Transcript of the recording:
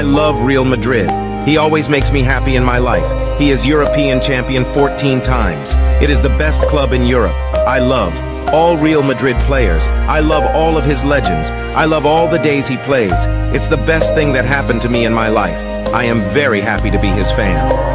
I love Real Madrid. He always makes me happy in my life. He is European champion 14 times. It is the best club in Europe. I love all Real Madrid players. I love all of his legends. I love all the days he plays. It's the best thing that happened to me in my life. I am very happy to be his fan.